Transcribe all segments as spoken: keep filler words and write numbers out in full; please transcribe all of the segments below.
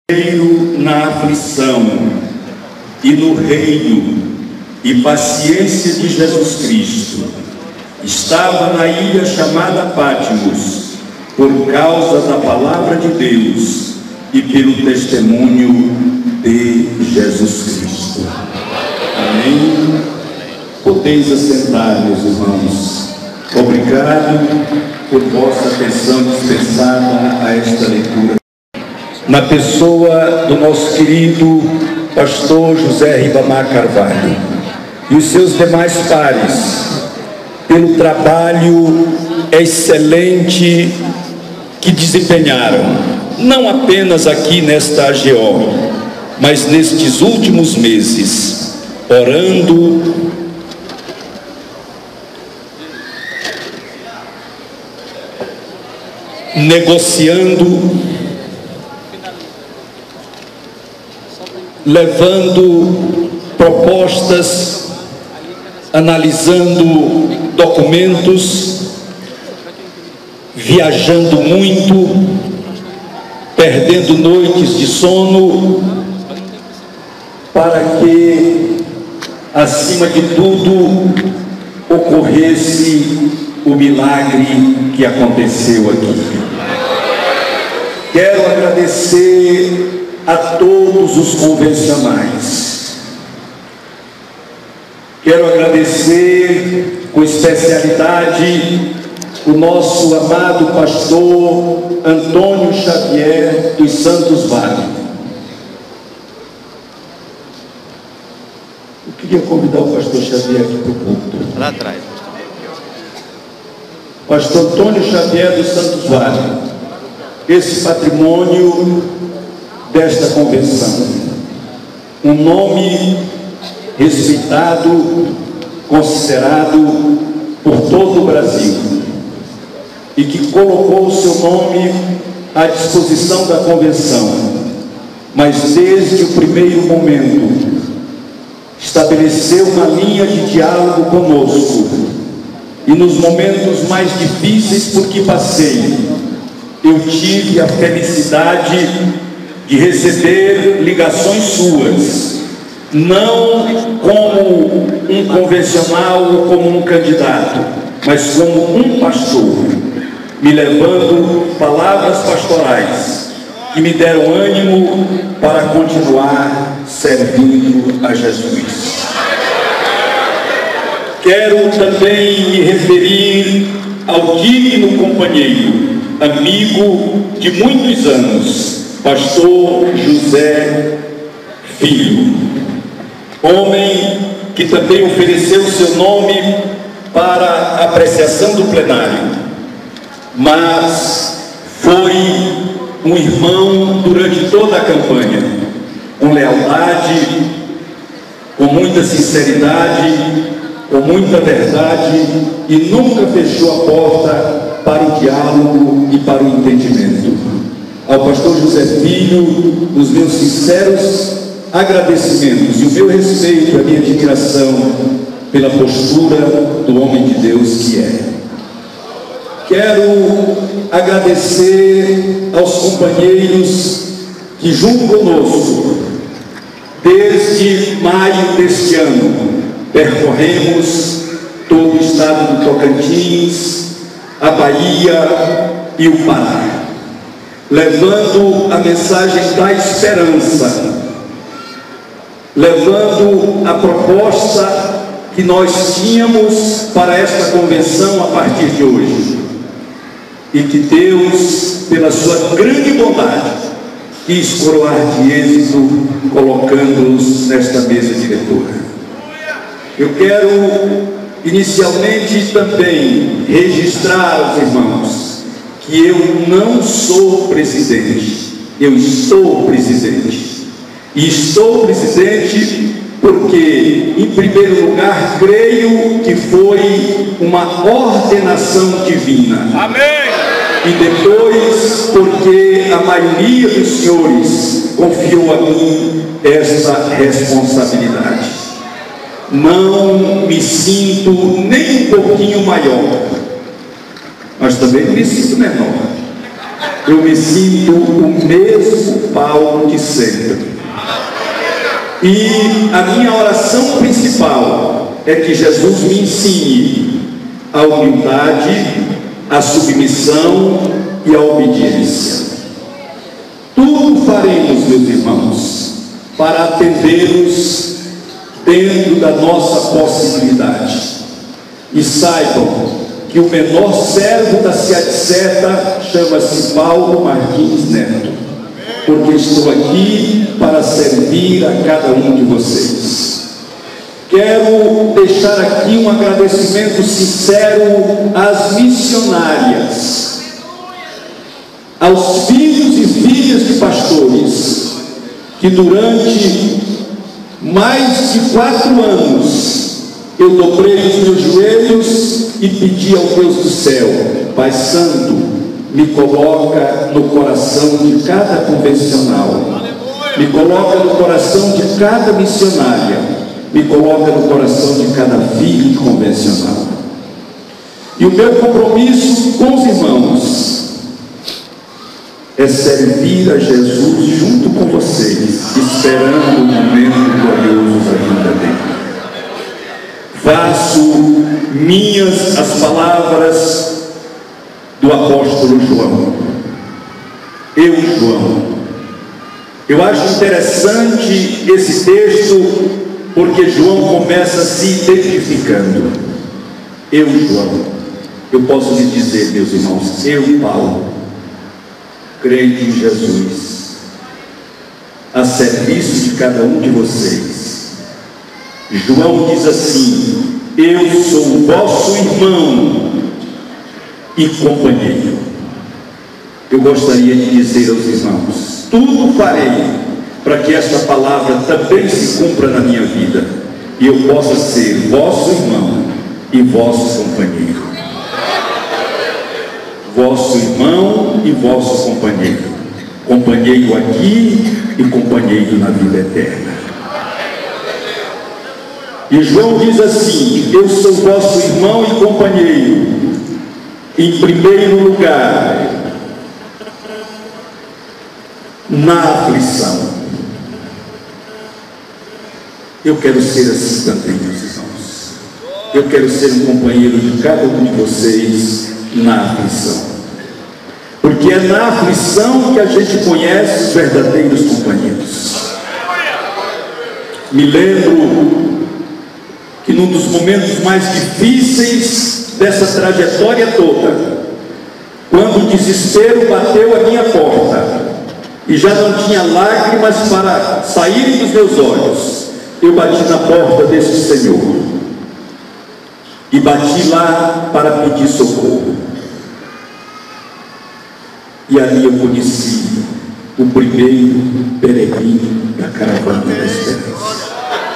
Na aflição e no reino e paciência de Jesus Cristo, estava na ilha chamada Pátimos, por causa da palavra de Deus e pelo testemunho de Jesus Cristo. Amém? Podeis assentar, meus irmãos. Obrigado por vossa atenção dispensada a esta leitura, na pessoa do nosso querido pastor José Ribamar Carvalho e os seus demais pares, pelo trabalho excelente que desempenharam, não apenas aqui nesta A G O, mas nestes últimos meses, orando, negociando, levando propostas, analisando documentos, viajando muito, perdendo noites de sono, para que, acima de tudo, ocorresse o milagre que aconteceu aqui. Quero agradecer a todos os convencionais. Quero agradecer com especialidade o nosso amado pastor Antônio Xavier dos Santos Vale. Eu queria convidar o pastor Xavier aqui para o púlpito. Lá atrás. Pastor Antônio Xavier dos Santos Vale, esse patrimônio desta convenção, um nome respeitado, considerado por todo o Brasil, e que colocou o seu nome à disposição da convenção, mas desde o primeiro momento estabeleceu uma linha de diálogo conosco, e nos momentos mais difíceis por que passei, eu tive a felicidade de receber ligações suas, não como um convencional ou como um candidato, mas como um pastor, me levando palavras pastorais que me deram ânimo para continuar servindo a Jesus. Quero também me referir ao digno companheiro, amigo de muitos anos, pastor José Filho, homem que também ofereceu seu nome para a apreciação do plenário, mas foi um irmão durante toda a campanha, com lealdade, com muita sinceridade, com muita verdade, e nunca fechou a porta para o diálogo e para o entendimento. Ao pastor José Filho, os meus sinceros agradecimentos e o meu respeito e a minha admiração pela postura do homem de Deus que é. Quero agradecer aos companheiros que junto conosco, desde maio deste ano, percorremos todo o estado do Tocantins, a Bahia e o Pará, levando a mensagem da esperança, levando a proposta que nós tínhamos para esta convenção a partir de hoje, e que Deus, pela sua grande bondade, quis coroar de êxito, colocando-os nesta mesa diretora. Eu quero inicialmente também registrar aos irmãos que eu não sou presidente, eu estou presidente. E estou presidente porque, em primeiro lugar, creio que foi uma ordenação divina. Amém! E depois, porque a maioria dos senhores confiou a mim essa responsabilidade. Não me sinto nem um pouquinho maior, mas também me sinto menor. eu me sinto o mesmo Paulo que sempre. E a minha oração principal é que Jesus me ensine a humildade, a submissão e a obediência. Tudo faremos, meus irmãos, para atendê-los dentro da nossa possibilidade. E saibam que o menor servo da Seadseta chama-se Paulo Martins Neto, porque estou aqui para servir a cada um de vocês. Quero deixar aqui um agradecimento sincero às missionárias, aos filhos e filhas de pastores, que durante mais de quatro anos eu dobrei os meus joelhos e pedi ao Deus do céu: Pai Santo, me coloca no coração de cada convencional, me coloca no coração de cada missionária, me coloca no coração de cada filho convencional. E o meu compromisso com os irmãos é servir a Jesus junto com vocês, esperando o momento glorioso da vinda dele. Faço minhas as palavras do apóstolo João. Eu, João. Eu acho interessante esse texto, porque João começa se identificando. Eu, João. Eu posso lhe dizer, meus irmãos, eu, Paulo, crente em Jesus, a serviço de cada um de vocês. João diz assim: eu sou o vosso irmão e companheiro. Eu gostaria de dizer aos irmãos: tudo farei para que esta palavra também se cumpra na minha vida, e eu possa ser vosso irmão e vosso companheiro. Vosso irmão e vosso companheiro. Companheiro aqui e companheiro na vida eterna. E João diz assim: eu sou vosso irmão e companheiro, em primeiro lugar, na aflição. Eu quero ser assim também, meus irmãos. Eu quero ser um companheiro de cada um de vocês na aflição, porque é na aflição que a gente conhece os verdadeiros companheiros. Me lembro que num dos momentos mais difíceis dessa trajetória toda, quando o desespero bateu à minha porta e já não tinha lágrimas para saírem dos meus olhos, eu bati na porta desse Senhor e bati lá para pedir socorro. E ali eu conheci o primeiro peregrino da caravana da esperança.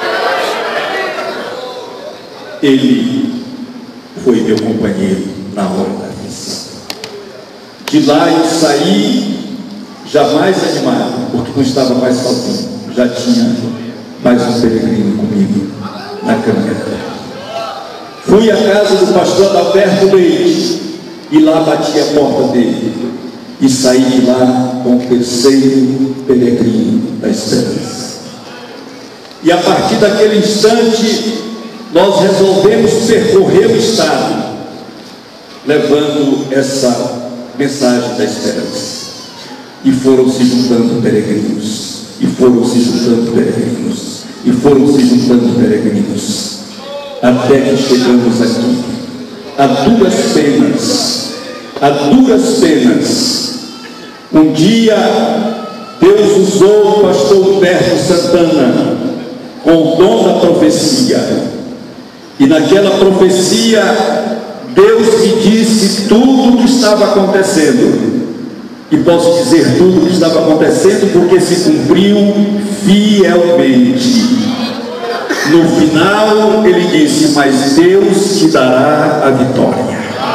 Ele foi meu companheiro na hora da missão. De lá eu saí já mais animado, porque não estava mais sozinho, já tinha mais um peregrino comigo na caminhada. Fui à casa do pastor Adalberto Leite e lá bati a porta dele e saí de lá com o terceiro peregrino da esperança. E a partir daquele instante nós resolvemos percorrer o estado, levando essa mensagem da esperança. E foram se juntando peregrinos, e foram se juntando peregrinos, e foram se juntando peregrinos, até que chegamos aqui, a duras penas, a duras penas. Um dia, Deus usou o pastor Humberto Santana com o dom da profecia. E naquela profecia, Deus me disse tudo o que estava acontecendo. E posso dizer tudo o que estava acontecendo porque se cumpriu fielmente. No final, ele disse: mas Deus te dará a vitória.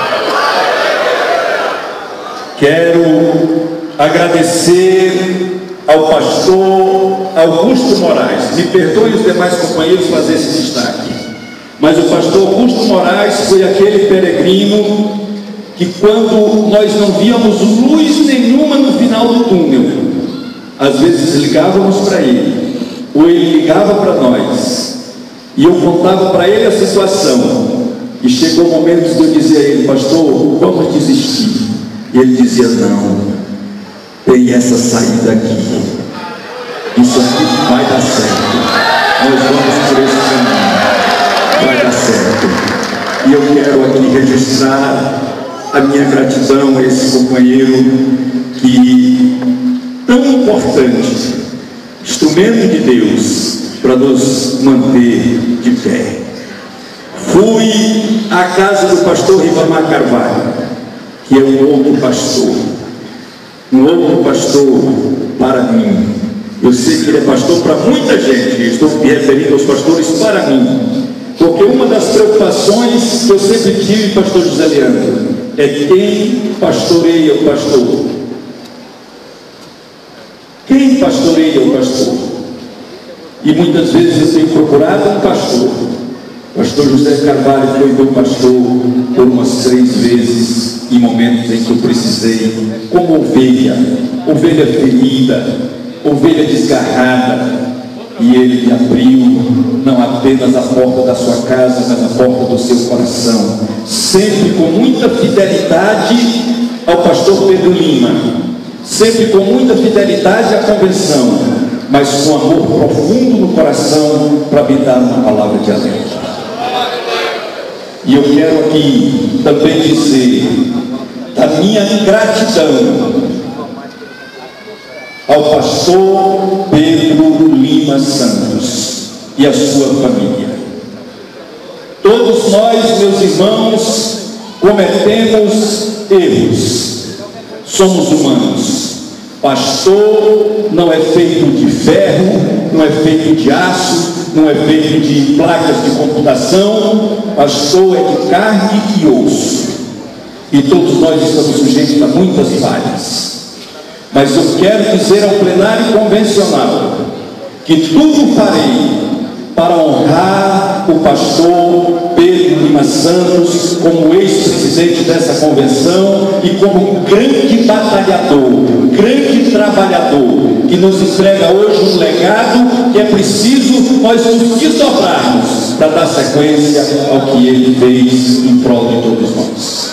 Quero agradecer ao pastor Augusto Moraes. Me perdoe os demais companheiros fazer esse destaque, mas o pastor Augusto Moraes foi aquele peregrino que, quando nós não víamos luz nenhuma no final do túnel, Às vezes ligávamos para ele, ou ele ligava para nós, e eu contava para ele a situação, e chegou o momento de eu dizer a ele: pastor, vamos desistir. E ele dizia: não, tem essa saída aqui, isso aqui vai dar certo, nós vamos por esse caminho, vai dar certo. E eu quero aqui registrar a minha gratidão a esse companheiro que, tão importante, instrumento de Deus para nos manter de pé. Fui à casa do pastor Ribamar Carvalho, que é um outro pastor, um outro pastor para mim. Eu sei que ele é pastor para muita gente, estou me referindo aos pastores para mim, porque uma das preocupações que eu sempre tive, pastor José Leandro, é quem pastoreia o pastor. Quem pastoreia o pastor? E muitas vezes eu tenho procurado um pastor. O pastor José Carvalho foi meu pastor por umas três vezes, em momentos em que eu precisei, como ovelha, ovelha ferida, ovelha desgarrada. E ele me abriu não apenas a porta da sua casa, mas a porta do seu coração, sempre com muita fidelidade ao pastor Pedro Lima, sempre com muita fidelidade à convenção, mas com amor profundo no coração para me dar uma palavra de alento. E eu quero aqui também dizer da minha gratidão ao pastor Pedro Lima Santos e a sua família. Todos nós, meus irmãos, cometemos erros, somos humanos. Pastor não é feito de ferro, não é feito de aço, não é feito de placas de computação. Pastor é de carne e osso, e todos nós estamos sujeitos a muitas falhas. Mas eu quero dizer ao plenário convencional que tudo farei para honrar o pastor Pedro Lima Santos como ex-presidente dessa convenção e como um grande batalhador, grande trabalhador, que nos entrega hoje um legado que é preciso nós nos desdobrarmos para dar sequência ao que ele fez em prol de todos nós.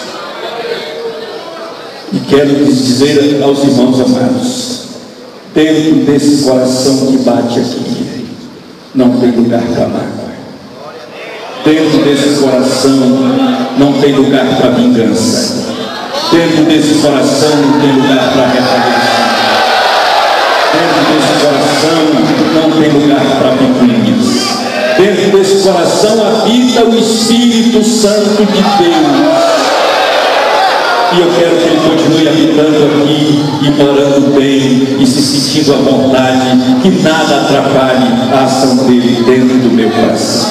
E quero lhes dizer aos irmãos amados, dentro desse coração que bate aqui, não tem lugar para mágoa. Dentro desse coração não tem lugar para vingança. Dentro desse coração não tem lugar para retaliação. Dentro desse coração não tem lugar para picuinhas. Dentro desse coração habita o Espírito Santo de Deus. E eu quero que ele continue habitando aqui e morando bem e se sentindo à vontade, que nada atrapalhe a ação dele dentro do meu coração.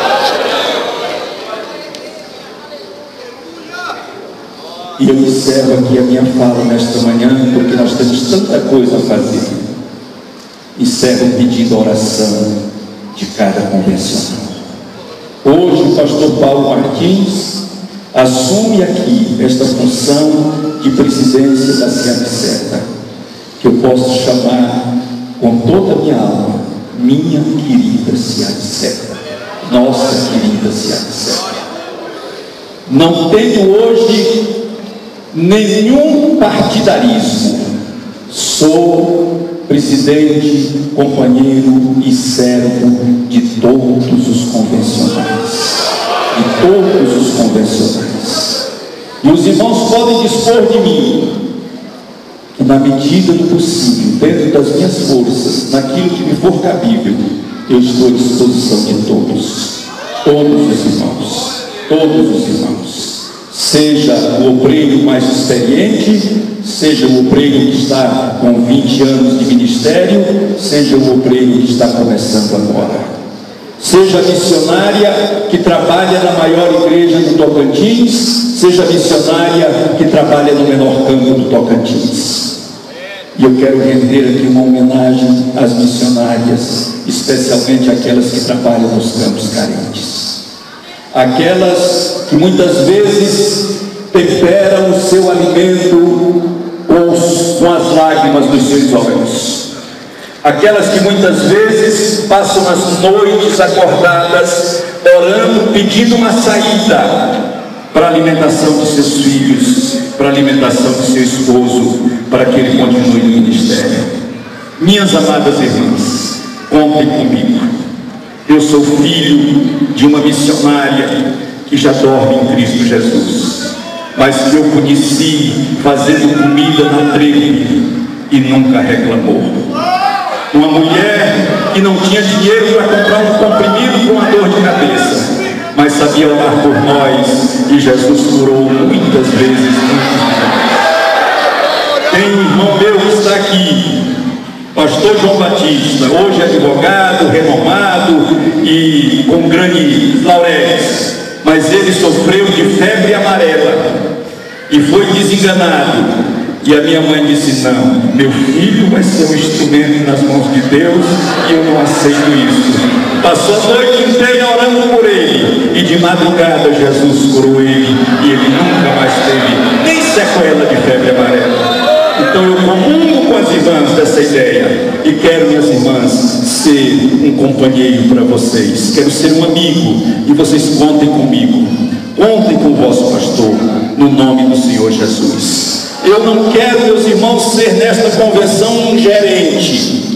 E eu encerro aqui a minha fala nesta manhã, porque nós temos tanta coisa a fazer. Encerro pedindo a oração de cada convencional. Hoje o pastor Paulo Martins assume aqui esta função de presidência da SEABSETA, que eu posso chamar com toda a minha alma, minha querida SEABSETA, nossa querida SEABSETA. Não tenho hoje nenhum partidarismo, sou presidente, companheiro e servo de todos os convencionais. De todos os convencionais. E os irmãos podem dispor de mim, que na medida do possível, dentro das minhas forças, naquilo que me for cabível, eu estou à disposição de todos, todos os irmãos, todos os irmãos. Seja o obreiro mais experiente, seja o obreiro que está com vinte anos de ministério, seja o obreiro que está começando agora. Seja a missionária que trabalha na maior igreja do Tocantins, seja a missionária que trabalha no menor campo do Tocantins. E eu quero render aqui uma homenagem às missionárias, especialmente aquelas que trabalham nos campos carentes. Aquelas que muitas vezes temperam o seu alimento com, os, com as lágrimas dos seus olhos. aquelas que muitas vezes passam as noites acordadas, orando, pedindo uma saída para a alimentação de seus filhos, para a alimentação de seu esposo, para que ele continue no ministério. Minhas amadas irmãs, contem comigo. Eu sou filho de uma missionária que já dorme em Cristo Jesus, mas que eu conheci fazendo comida na tribo e nunca reclamou. Uma mulher que não tinha dinheiro para comprar um comprimido com uma dor de cabeça, mas sabia orar por nós, e Jesus curou muitas vezes. Tem um irmão meu que está aqui, pastor João Batista, hoje advogado, renomado e com grandes laureles, mas ele sofreu de febre amarela e foi desenganado. E a minha mãe disse: não, meu filho vai ser um instrumento nas mãos de Deus, e eu não aceito isso. Passou a noite inteira orando por ele, e de madrugada Jesus curou ele, e ele nunca mais teve nem sequela de febre amarela. Então eu comungo com as irmãs dessa ideia, e quero, minhas irmãs, ser um companheiro para vocês. Quero ser um amigo, e vocês contem comigo. Contem com o vosso pastor, no nome do Senhor Jesus. Eu não quero, meus irmãos, ser nesta convenção um gerente.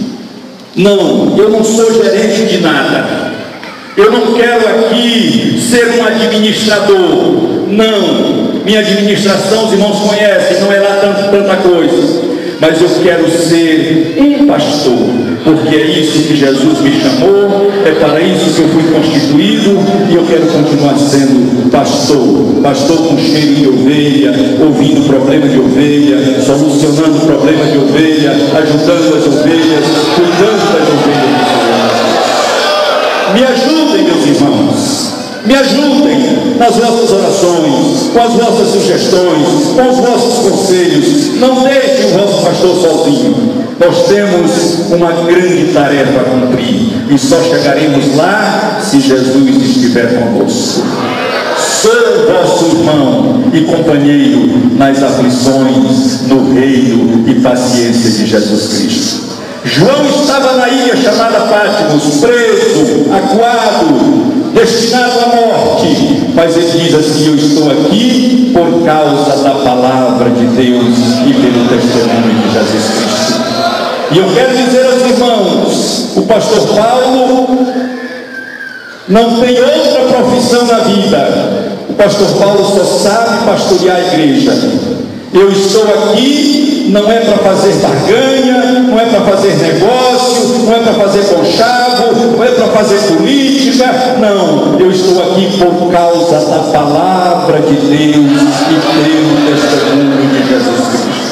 Não, eu não sou gerente de nada. Eu não quero aqui ser um administrador. Não, minha administração, os irmãos conhecem, não é lá tanto, tanta coisa. Mas eu quero ser um pastor, porque é isso que Jesus me chamou, é para isso que eu fui constituído, e eu quero continuar sendo pastor. Pastor com cheiro de ovelha, ouvindo problema de ovelha, solucionando problema de ovelha, ajudando as ovelhas, cuidando das ovelhas do Senhor. Me ajudem, meus irmãos. Me ajudem nas vossas orações, com as vossas sugestões, com os vossos conselhos. Não deixem o vosso pastor sozinho. Nós temos uma grande tarefa a cumprir, e só chegaremos lá se Jesus estiver conosco. Sou vosso irmão e companheiro nas aflições, no reino e paciência de Jesus Cristo. João estava na ilha chamada Patmos, preso, acuado, destinado à morte, mas ele diz assim: eu estou aqui por causa da palavra de Deus e pelo testemunho de Jesus Cristo. E eu quero dizer aos irmãos, o pastor Paulo não tem outra profissão na vida. O pastor Paulo só sabe pastorear a igreja. Eu estou aqui, não é para fazer barganha, não é para fazer negócio, não é para fazer conchavo, não é para fazer política. Não, eu estou aqui por causa da palavra de Deus e pelo testemunho de Jesus Cristo.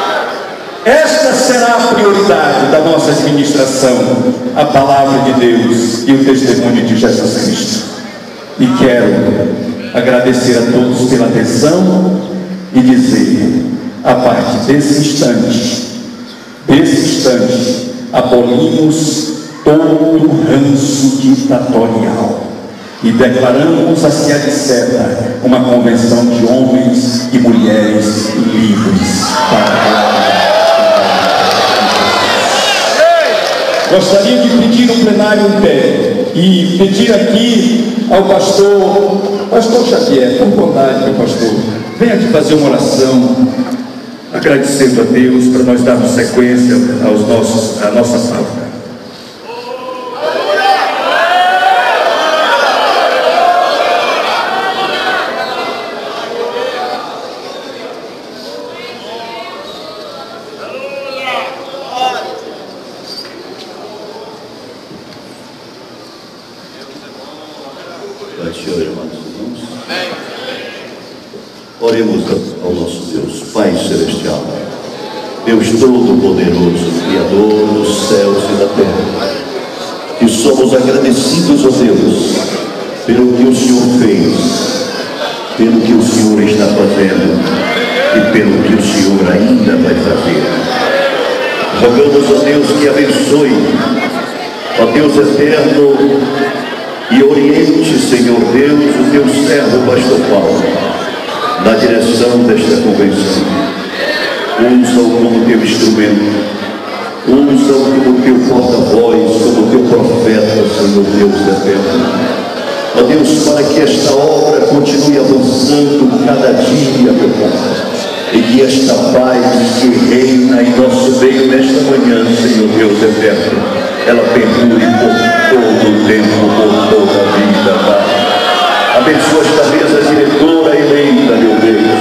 Esta será a prioridade da nossa administração, a palavra de Deus e o testemunho de Jesus Cristo. E quero agradecer a todos pela atenção e dizer: a partir desse instante, desse instante, abolimos todo o ranço ditatorial e declaramos a Cidade Certa uma convenção de homens e mulheres livres para a Gostaria de pedir um plenário em pé e pedir aqui ao pastor, pastor Xavier, por bondade, meu pastor, venha aqui fazer uma oração, agradecendo a Deus para nós darmos sequência aos nossos, à nossa pauta. Oremos ao nosso Deus, Pai Celestial, Deus Todo-Poderoso, Criador dos céus e da terra, que somos agradecidos a Deus pelo que o Senhor fez, pelo que o Senhor está fazendo e pelo que o Senhor ainda vai fazer. Rogamos a Deus que abençoe, ó Deus eterno, e oriente, Senhor Deus, o teu servo pastor Paulo na direção desta convenção. Usa-o como teu instrumento, Usa-o como teu porta-voz, como teu profeta, Senhor Deus eterno. Ó Deus, para que esta obra continue avançando cada dia, meu Pai, e que esta paz que reina em nosso meio nesta manhã, Senhor Deus eterno, ela perdure por todo o tempo, por toda a vida, Pai. Abençoa esta mesa diretora eleita, meu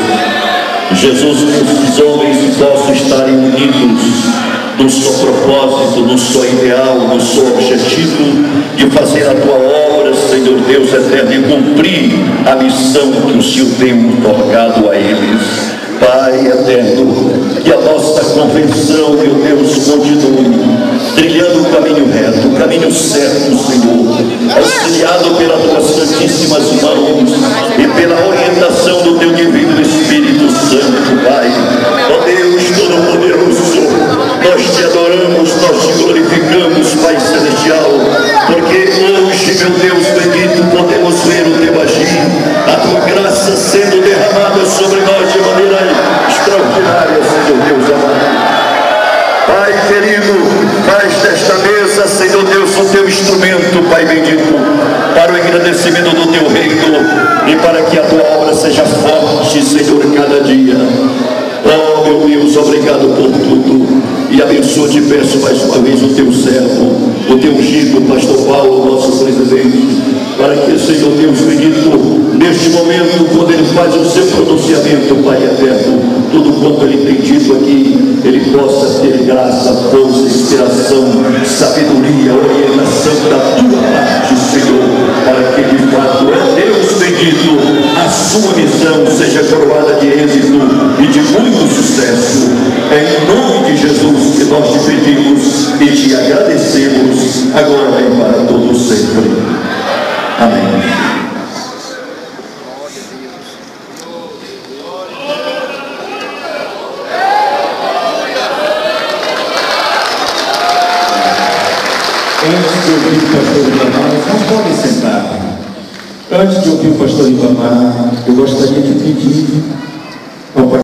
Deus. Jesus, que esses homens possam estar unidos no seu propósito, no seu ideal, no seu objetivo de fazer a tua obra, Senhor Deus eterno, e cumprir a missão que o Senhor tem otorgado a eles. Pai eterno, que a nossa convenção, meu Deus, continue trilhando o caminho reto, o caminho certo, Senhor, auxiliado pelas tuas santíssimas mãos e pela orientação do teu divino Espírito Santo, Pai. Ó Deus Todo-Poderoso, nós te adoramos, nós te glorificamos, Pai Celestial, porque hoje, meu Deus bendito, podemos ver o teu agir, a tua graça sendo derramada sobre nós de maneira extraordinária, Senhor Deus amado. Pai querido, faz desta mesa, Senhor Deus, o teu instrumento, Pai bendito, para o engrandecimento do teu reino e para que a tua obra seja forte, Senhor, cada dia. Oh, meu Deus, obrigado por tudo. E abençoa, te peço mais uma vez o teu servo, o teu ungido, pastor Paulo, nosso presidente, para que, Senhor Deus bendito, neste momento, quando ele faz o seu pronunciamento, Pai eterno, tudo quanto ele tem dito aqui, ele possa ter graça, força, inspiração, sabedoria, orientação da tua parte, Senhor, para que de fato, é Deus bendito, a sua missão seja coroada de êxito e de muito sucesso. É em nome de Jesus que nós te pedimos e te agradecemos, agora e para todos sempre. Amém. Antes de ouvir o pastor Ibamar, não pode sentar. Antes de ouvir o pastor Ibamar, eu gostaria de pedir ao pastor